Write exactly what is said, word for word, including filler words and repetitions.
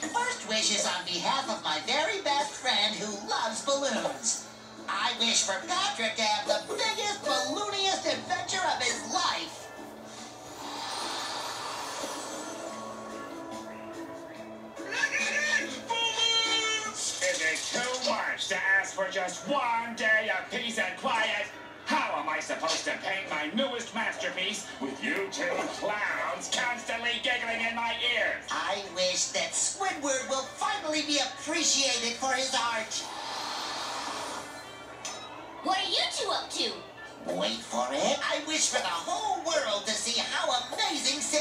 first wish is on behalf of my very best friend who loves balloons. I wish for Patrick to have the biggest, ballooniest adventure of his life. Is it too much to ask for just one day of peace and quiet? How am I supposed to paint my newest masterpiece with you two clowns constantly giggling in my ears? I wish that Squidward will finally be appreciated for his art. What are you two up to? Wait for it. I wish for the whole world to see how amazing